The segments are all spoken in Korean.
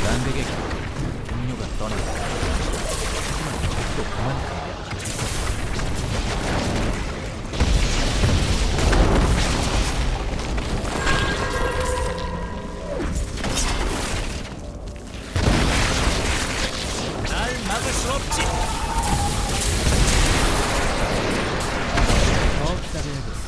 안 되겠고 동료가 떠났다. 또 그만큼 날 막을 수 없지. 더 기다려야겠어.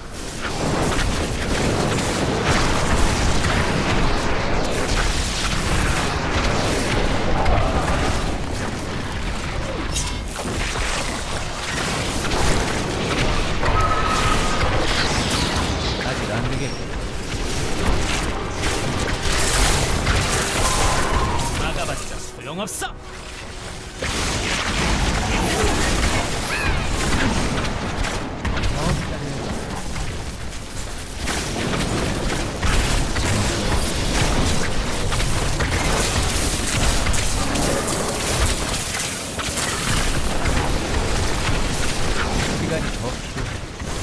아직 안 되겠고 막아봤자 소용없어. 더 기다려야겠어. 시간이 더 필요해.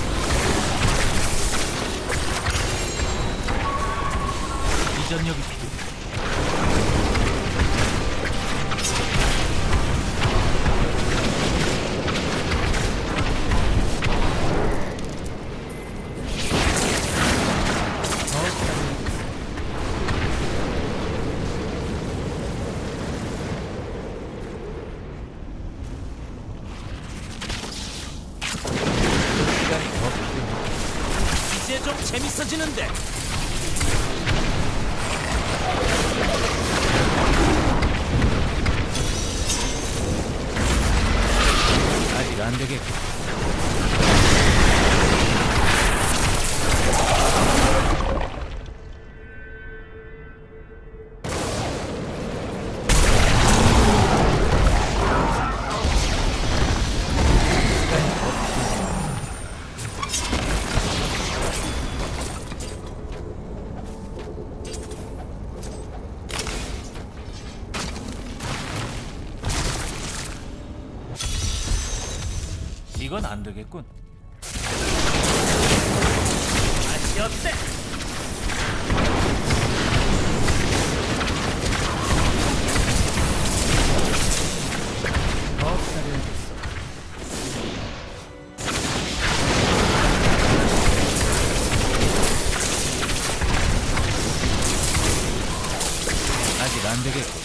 이전력이 필요해. 더 기다려야겠어. 시간이 더 필요해. 이제 좀 재밌어지는데. 아직 안 되겠고 시간이 더 필요해. 이건 안 되겠군. 맛이 어때? 더 기다려야겠어. 아직 안 되겠고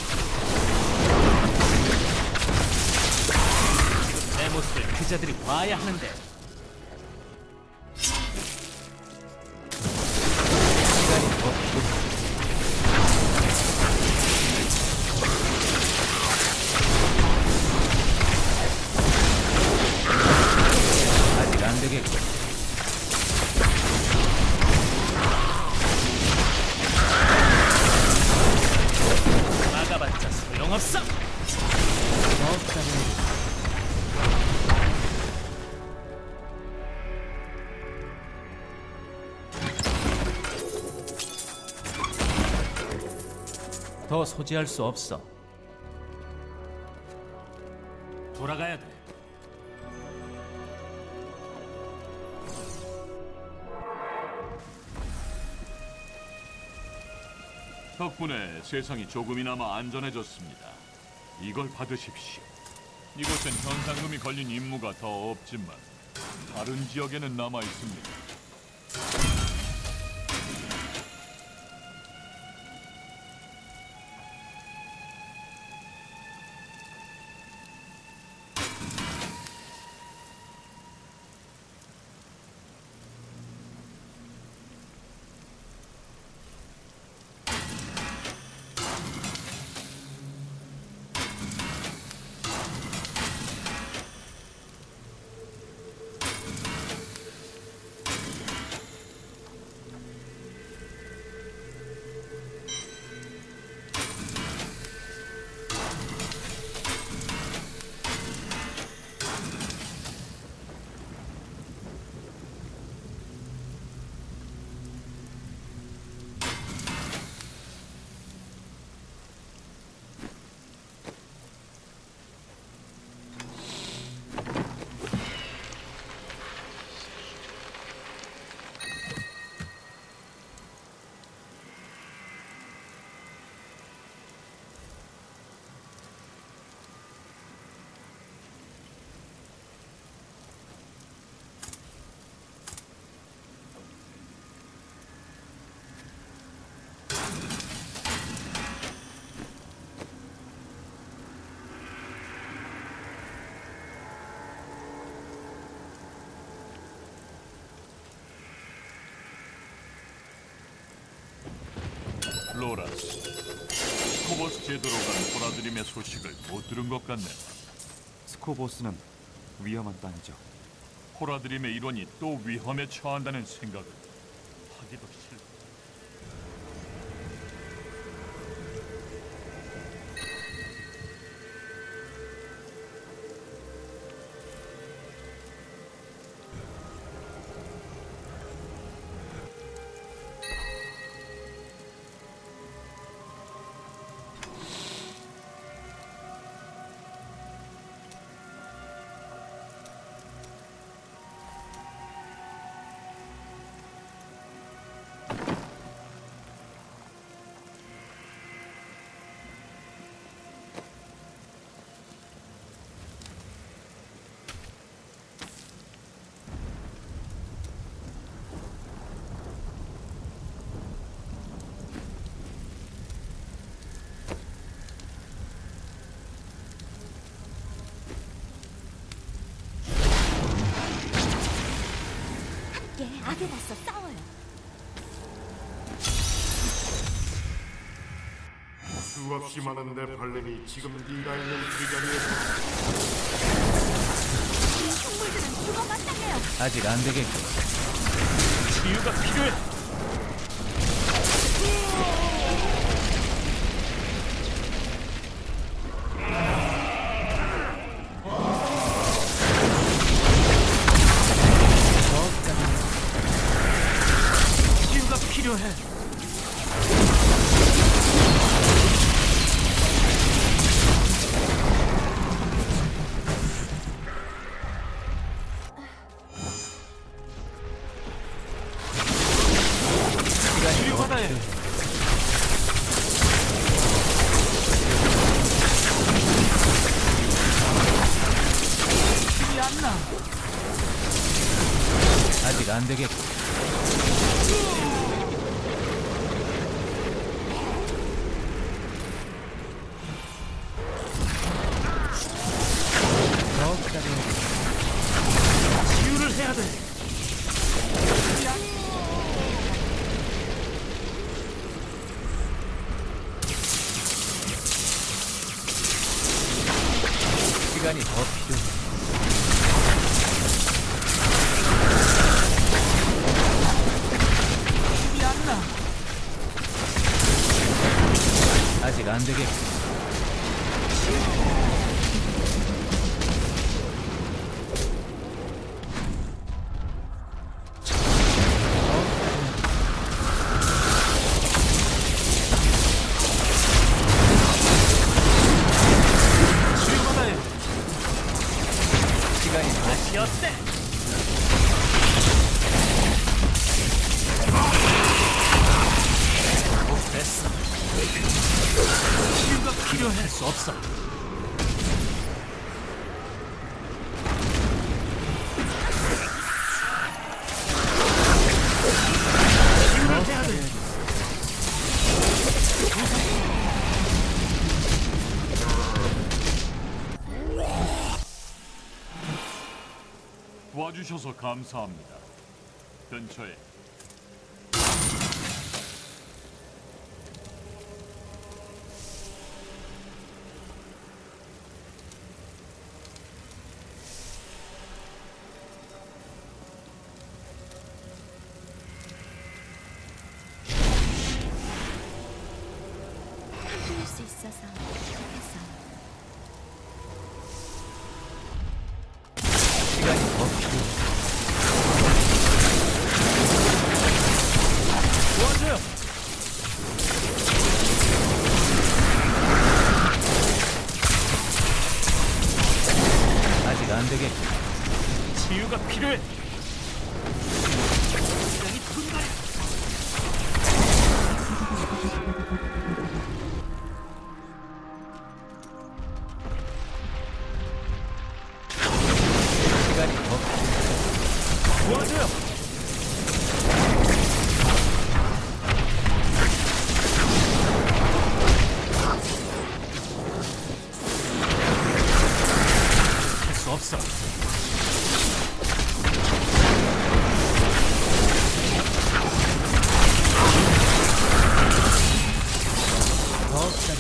내 모습을 그자들이 봐야 하는데. 시간이 더 필요해. 아직 안 되겠고 막아봤자 소용없어. 더 기다려야겠어. 더 소지할 수 없어. 돌아가야 돼. 덕분에 세상이 조금이나마 안전해졌습니다. 이걸 받으십시오. 이곳엔 현상금이 걸린 임무가 더 없지만 다른 지역에는 남아 있습니다. 니코라스. 스코보스 제도로 간 보라드림의 소식을 못 들은 것 같네. 스코보스는 위험한 땅이죠. 보라드림의 일원이 또 위험에 처한다는 생각은 하기도 싫다. 악에 맞서 싸워요. 수없이 많은 네팔렘이 지금 네가 있는 그 자리에서 이 생물들은 죽어마땅해요. 아직 안 되겠고. 치유가 필요해. 치유가 필요해. 치유받아야 해. 힘이 안 나. 아직 안 되겠고. 더 기다려야 치유를 해야 돼. 시간이 더 필요해. 힘이 안 나. 아직 안 되겠고. 치유받아야 해. 시간이 더 다시 어때? 됐어. 치유가 필요할 수 없어. 치유를 해야 돼. 도와주셔서 감사합니다. 근처에 함께할 수 있어서 좋겠어요. 시간이 더 필요해. 도와줘요. 아직 안 되겠고. 치유가 필요해. 굉장히 두근거려. 시간이 더 필요해.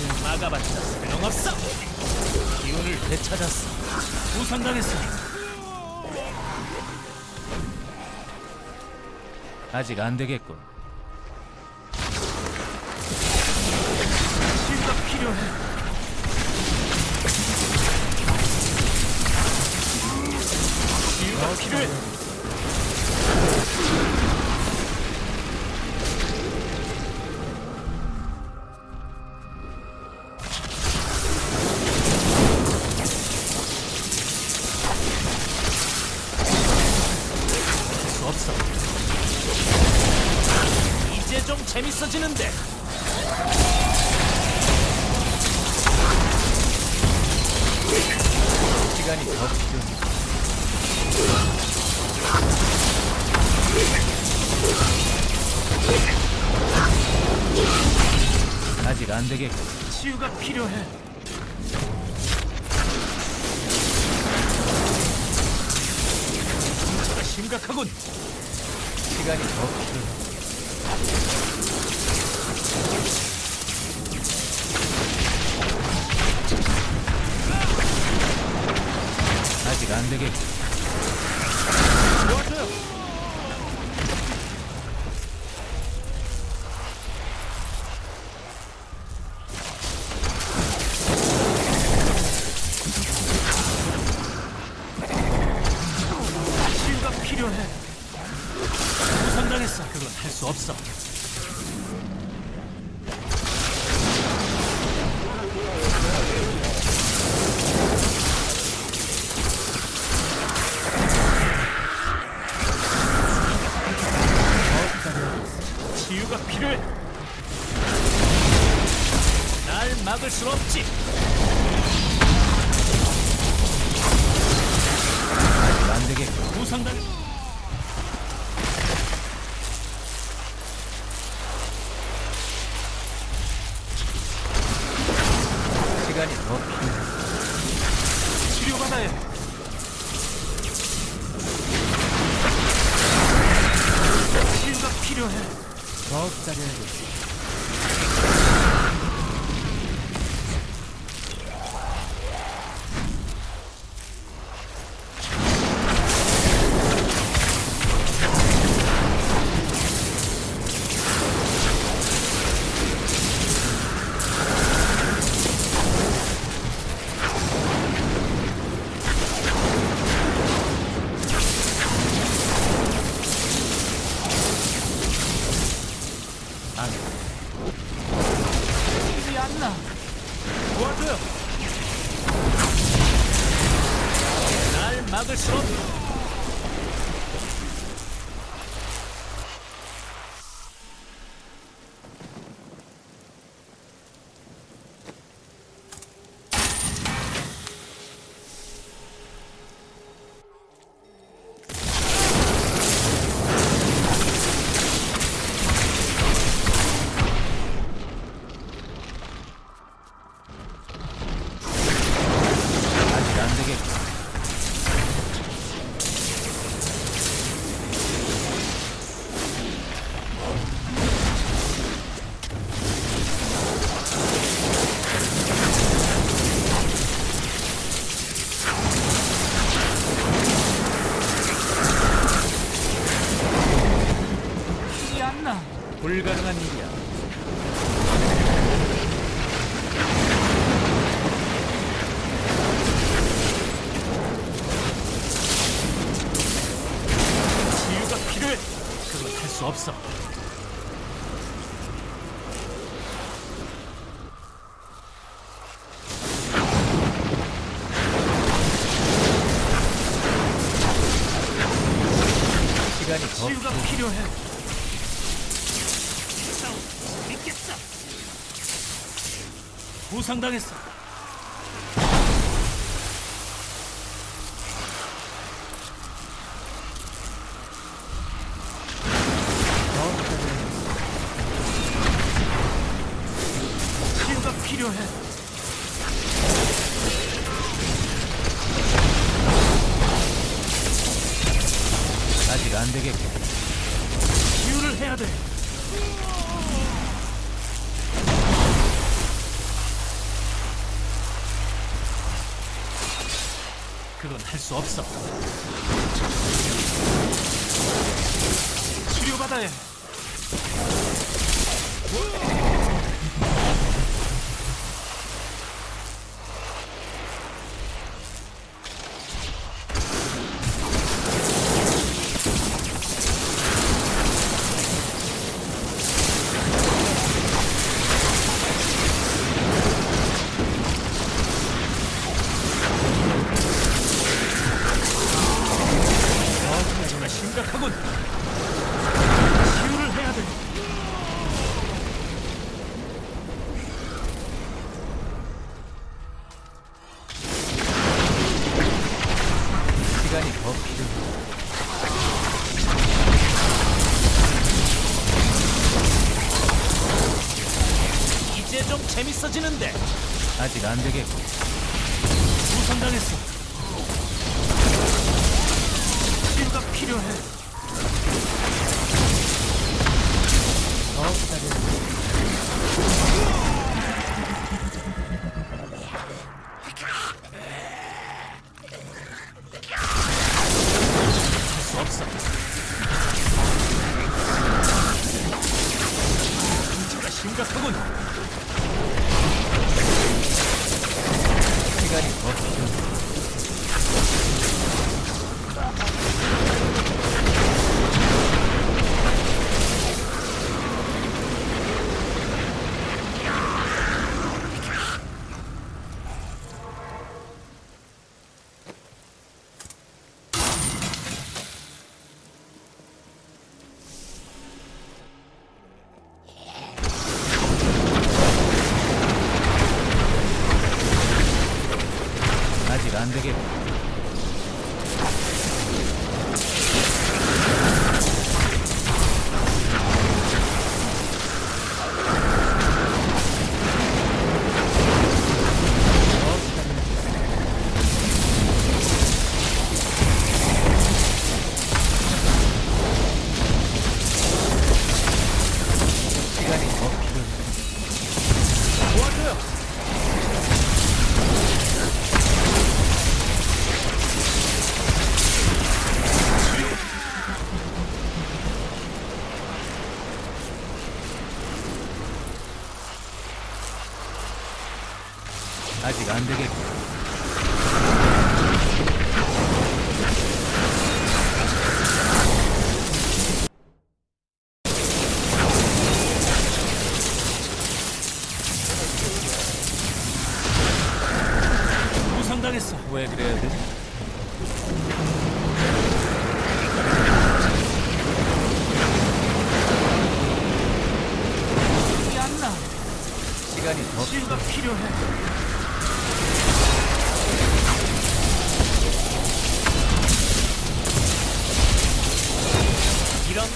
막아봤자 소용없어. 기운을 되찾았어. 부상당했어. 아직 안 되겠군. 치유가 필요해. 치유가 필요해. 수 없어. 이제 좀 재밌어지는데. 시간이 더 필요해. 아직 안 되겠군. 치유가 필요해. 문제가 심각하군. 시간이 더 필요해. 아직 안 되겠군. 도와줘요. 치유가 필요해. 부상당했어. 그건 할 수 없어. 치유가 필요해. 날 막을 순 없지. 아직 안 되겠군. 부상당. 시간이 더 필요해. 치료받아야 해. 치유가 필요해. 더 기다려야겠어. 힘이 안 나. 도와줘요. 날 막을 수 없. 아직 안 되겠군. 힘이 안 나. 불가능한 일이야. 치유가 필요해. 그건 할 수 없어. 시간이 더 치유가 필요해. 필요해. 믿겠어. 부상당했어. 더 기다려야겠어. 치유가 필요해. 아직 안 되겠군. 치유를 해야 돼. 그건 할 수 없어. 치료받아야 해. 정말 심각하군. 치유를 해야 돼. 시간이 더 필요해. 이제 좀 재밌어지는데. 아직 안 되겠고. 부상당했어. 치유가 필요해. 더 기다려. 할 수 없어. 문제가 심각하군. 시간이 더 필요해. 아직 안 되겠고. 시간이 더 필요해. 도와줘요. 아직 안 되겠고. 부상당했어. 왜 그래야 돼? 기억이 안 나. 시간이 더 치유가 필요해. 이런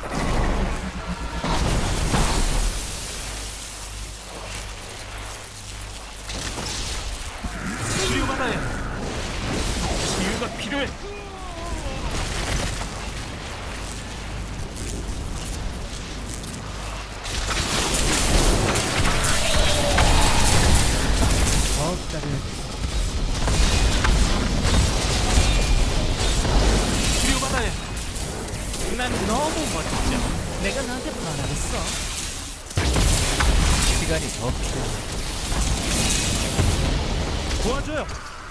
치료받아야 해. 치유가 필요해. 더 기다려야 돼. 치료받아야 해. 난 너무 멋져. 내가 나한테 반하겠어. 시간이 더 필요해. 도와줘요.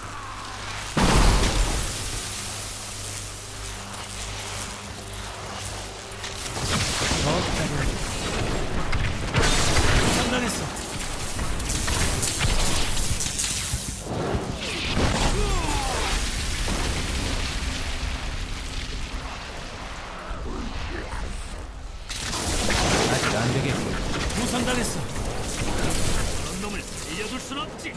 더 기다려야 돼. 상당했어. 아직 안 되겠고. 부상당했어. 그런 놈을 살려둘 순 없지.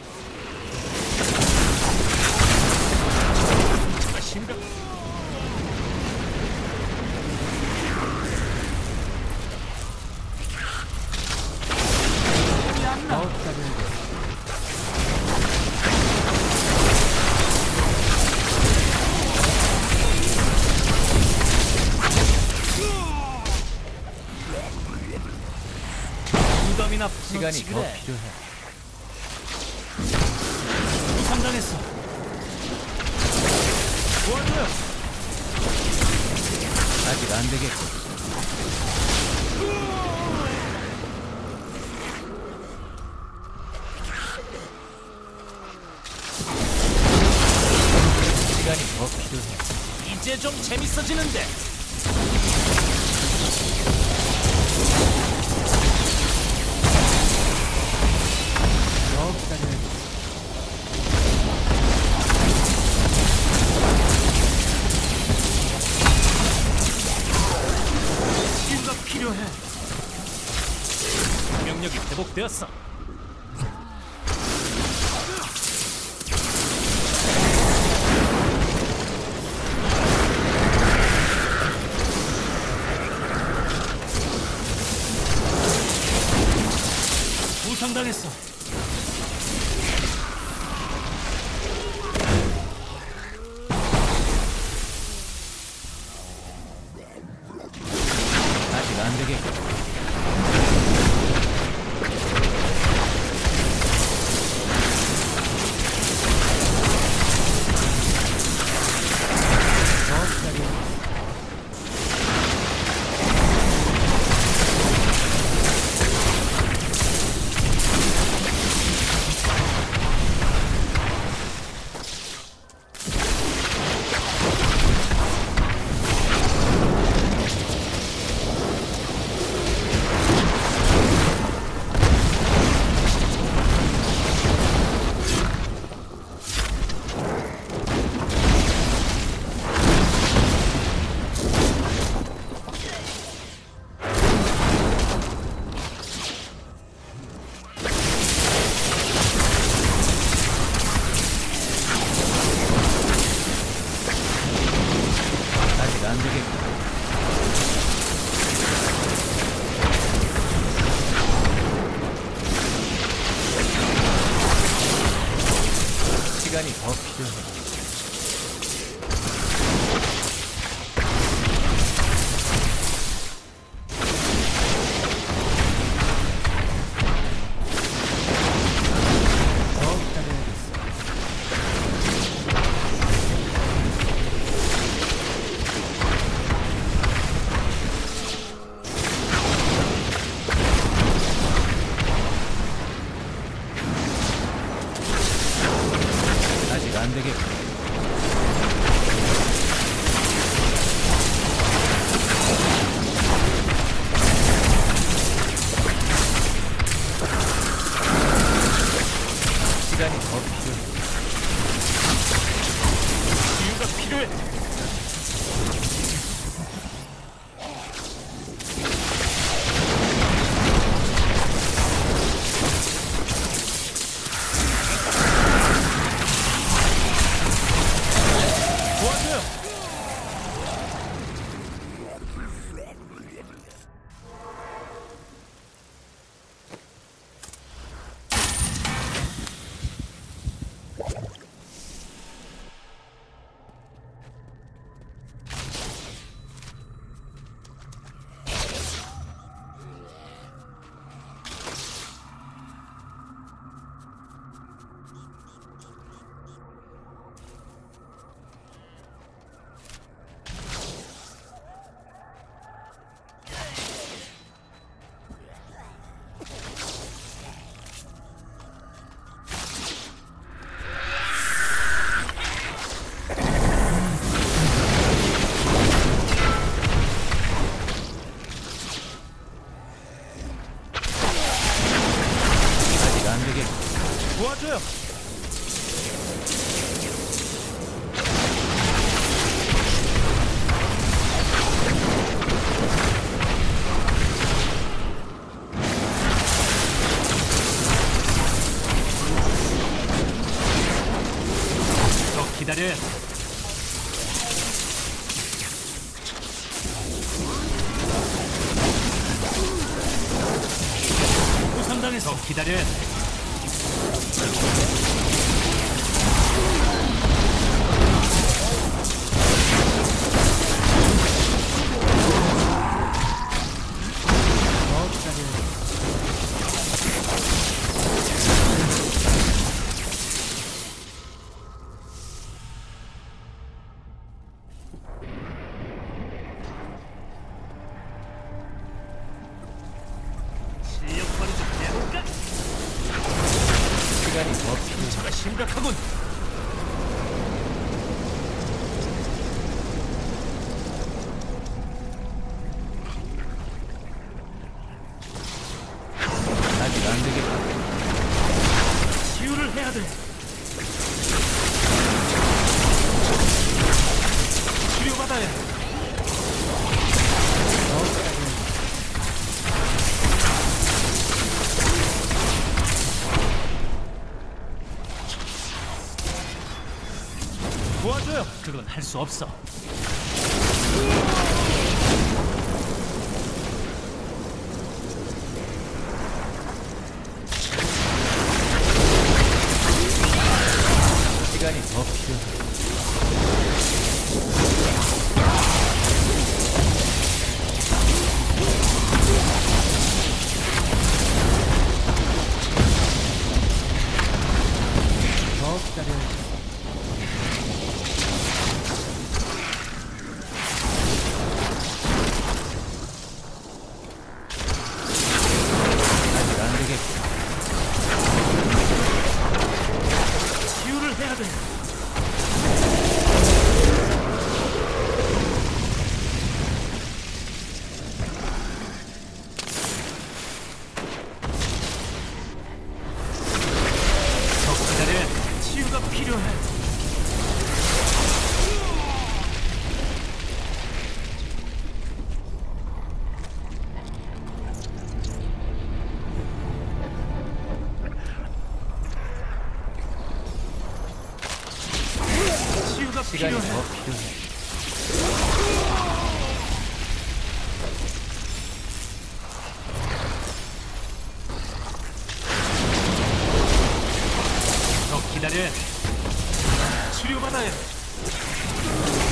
문제가 심각. 기억이 안 나. 더 기다려야 돼. 무덤이나 시간이 더 그래. 필요해. 부상당했어. 도와줘요. 아직 안 되겠군. 시간이 더 필요해. 이제 좀 재밌어지는데. 더 기다려야겠어. 치유가 필요해. 명력이 회복되었어. 부상당했어. 아직 안 되겠군. 더 기다려야겠어. 아직 안 되겠군. 시간이 더 필요해. 더 기다려야겠어. 아직 안 되겠군. 시간이 더 필요해. 치유가 필요해. 도와줘요. 아직 안 되겠군. 도와줘요. 더 기다려야 돼. 부상당했어. 더 기다려야 돼. 더 기다려야겠어. 시간이 더 필요해. 상처가 심각하군. 아직 안 되겠다. 치유를 해야 돼. 치료받아야 해. 도와줘요. 그건 할 수 없어. 시간이 더 필요해. 더 기다려야지. 아직 안 되겠고. 치유를 해야 돼. 더 기다려야 돼. 치유가 필요해. 치유가 시간이 필요해. 더 필요해. 더 기다려야 돼. 치료받아야 돼.